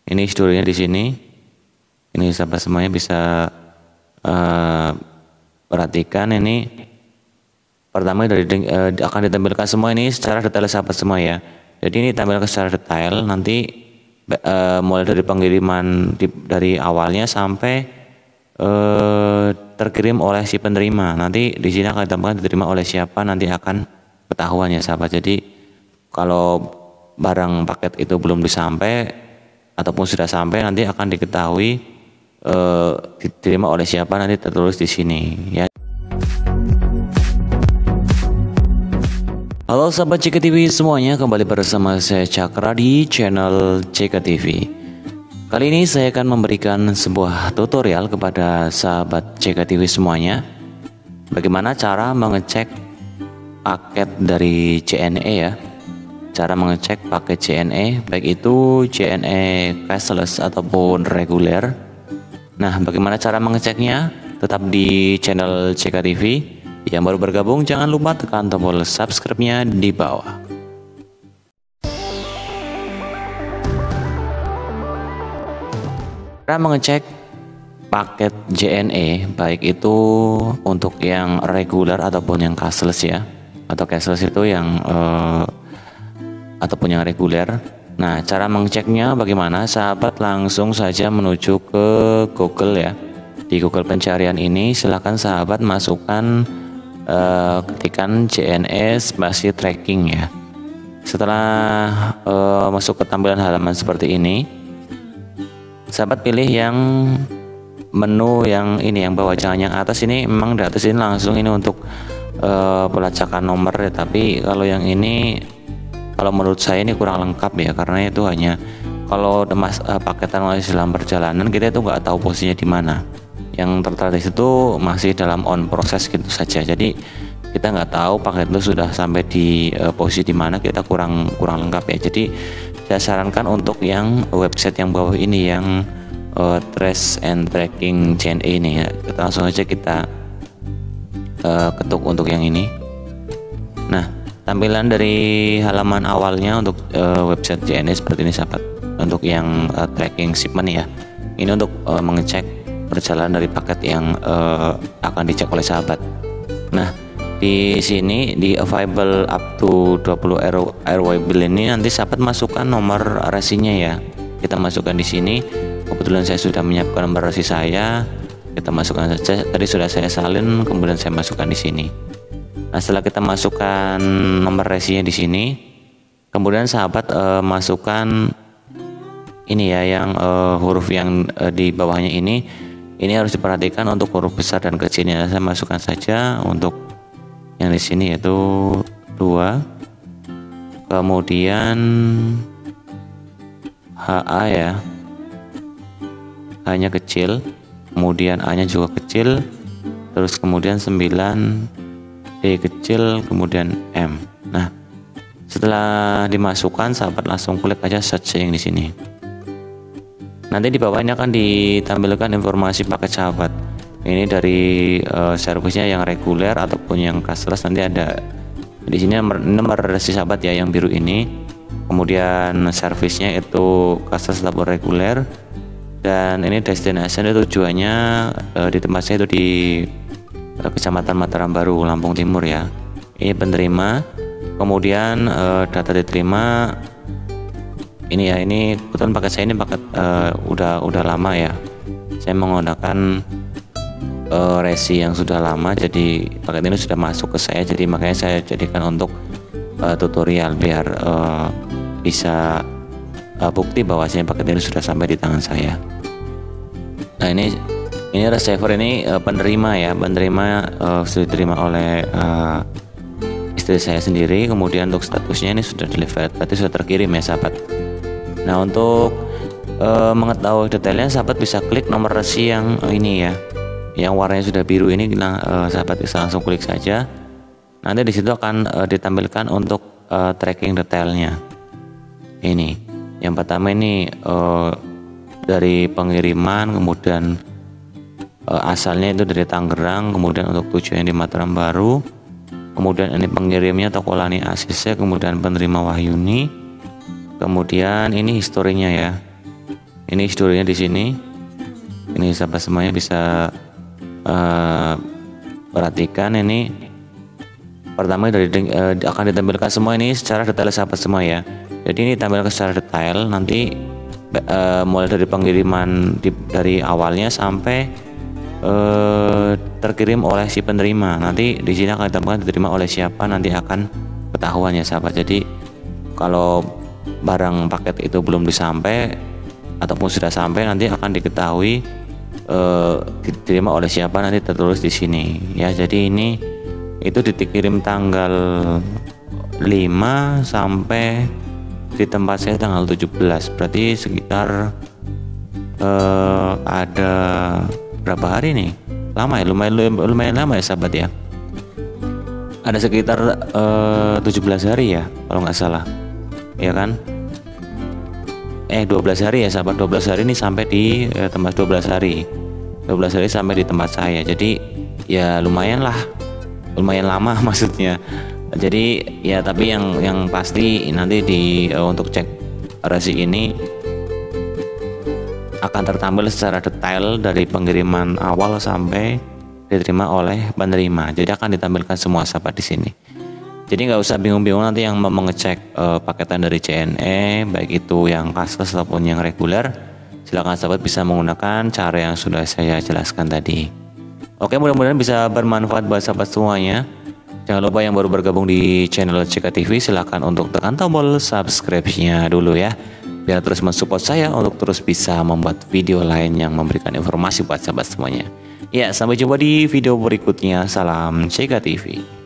Ini historinya di sini. Ini sahabat semuanya bisa perhatikan ini. Pertama akan ditampilkan semua ini secara detail sahabat semua ya. Jadi ini tampilkan secara detail nanti mulai dari pengiriman dari awalnya sampai terkirim oleh si penerima. Nanti di sini akan ditampilkan diterima oleh siapa, nanti akan ketahuan ya sahabat. Jadi kalau barang paket itu belum disampai ataupun sudah sampai, nanti akan diketahui diterima oleh siapa, nanti tertulis di sini ya. Halo sahabat CK TV semuanya, kembali bersama saya Cakra di channel CK TV. Kali ini saya akan memberikan sebuah tutorial kepada sahabat CK TV semuanya, bagaimana cara mengecek paket dari JNE ya. Cara mengecek paket JNE, baik itu JNE cashless ataupun reguler. Nah, bagaimana cara mengeceknya? Tetap di channel CK TV. Yang baru bergabung jangan lupa tekan tombol subscribe-nya di bawah. Cara mengecek paket JNE baik itu untuk yang reguler ataupun yang cashless ya. Atau cashless itu yang ataupun yang reguler. Nah, cara mengeceknya bagaimana? Sahabat langsung saja menuju ke Google ya. Di Google pencarian ini silakan sahabat masukkan ketikan JNE spasi tracking ya. Setelah masuk ke tampilan halaman seperti ini, sahabat pilih yang menu yang ini, yang bawah, jangan yang atas. Ini memang di atas ini langsung ini untuk pelacakan nomor ya, tapi kalau yang ini kalau menurut saya ini kurang lengkap ya, karena itu hanya kalau paketan masih dalam perjalanan, kita itu nggak tahu posisinya di mana. Yang tertera di situ masih dalam on proses gitu saja, jadi kita nggak tahu paket itu sudah sampai di posisi di mana, kita kurang lengkap ya. Jadi saya sarankan untuk yang website yang bawah ini, yang trace and tracking JNE ini ya, kita langsung aja kita ketuk untuk yang ini. Nah, tampilan dari halaman awalnya untuk website JNE seperti ini sahabat. Untuk yang tracking shipment ya, ini untuk mengecek perjalanan dari paket yang akan dicek oleh sahabat. Nah, di sini di available up to 20 airway bill ini nanti sahabat masukkan nomor resinya ya. Kita masukkan di sini. Kebetulan saya sudah menyiapkan nomor resi saya. Kita masukkan saja. Tadi sudah saya salin, kemudian saya masukkan di sini. Nah, setelah kita masukkan nomor resinya di sini, kemudian sahabat masukkan ini ya, yang huruf yang di bawahnya ini. Ini harus diperhatikan untuk huruf besar dan kecilnya. Saya masukkan saja untuk yang di sini yaitu 2. Kemudian HA ya. H-nya kecil, kemudian A-nya juga kecil, terus kemudian 9, D kecil, kemudian M. Nah, setelah dimasukkan, sahabat langsung klik aja search yang di sini. Nanti di bawah ini akan ditampilkan informasi paket sahabat. Ini dari servisnya yang reguler ataupun yang cashless, nanti ada di sini nomor resi sahabat ya, yang biru ini. Kemudian servisnya itu cashless ataupun reguler. Dan ini destination itu tujuannya di tempat saya itu di Kecamatan Mataram Baru, Lampung Timur ya. Ini penerima. Kemudian data diterima. Ini ya, ini kebetulan paket saya ini paket udah lama ya. Saya menggunakan resi yang sudah lama, jadi paket ini sudah masuk ke saya, jadi makanya saya jadikan untuk tutorial biar bisa bukti bahwasanya paket ini sudah sampai di tangan saya. Nah, ini receiver ini penerima ya, sudah diterima oleh istri saya sendiri. Kemudian untuk statusnya ini sudah delivered, berarti sudah terkirim ya sahabat. Nah, untuk mengetahui detailnya sahabat bisa klik nomor resi yang ini ya, yang warnanya sudah biru ini. Nah, sahabat bisa langsung klik saja. Nanti di situ akan ditampilkan untuk tracking detailnya. Ini yang pertama ini dari pengiriman, kemudian asalnya itu dari Tangerang, kemudian untuk tujuan di Mataram Baru, kemudian ini pengirimnya Tokolani ACC, kemudian penerima Wahyuni. Kemudian ini historinya ya. Ini historinya di sini. Ini sahabat semuanya bisa perhatikan ini. Pertama akan ditampilkan semua ini secara detail sahabat semua ya. Jadi ini tampilkan secara detail nanti mulai dari pengiriman dari awalnya sampai terkirim oleh si penerima. Nanti di sini akan ditampilkan diterima oleh siapa, nanti akan ketahuan ya sahabat. Jadi kalau barang paket itu belum disampai ataupun sudah sampai, nanti akan diketahui diterima oleh siapa, nanti tertulis di sini ya. Jadi ini itu dikirim tanggal 5 sampai di tempat saya tanggal 17, berarti sekitar ada berapa hari nih? Lama ya, lumayan lama ya sahabat ya. Ada sekitar 17 hari ya kalau nggak salah ya kan. 12 hari ya sahabat, 12 hari ini sampai di tempat 12 hari sampai di tempat saya. Jadi ya lumayan lama maksudnya. Jadi ya, tapi yang pasti nanti untuk cek resi ini akan tertampil secara detail dari pengiriman awal sampai diterima oleh penerima. Jadi akan ditampilkan semua sahabat di sini. Jadi nggak usah bingung-bingung nanti yang mau mengecek paketan dari JNE, baik itu yang cashless ataupun yang reguler. Silakan sahabat bisa menggunakan cara yang sudah saya jelaskan tadi. Oke, mudah-mudahan bisa bermanfaat buat sahabat semuanya. Jangan lupa yang baru bergabung di channel CK TV, silahkan untuk tekan tombol subscribe-nya dulu ya, biar terus mensupport saya untuk terus bisa membuat video lain yang memberikan informasi buat sahabat semuanya. Ya, sampai jumpa di video berikutnya. Salam CK TV.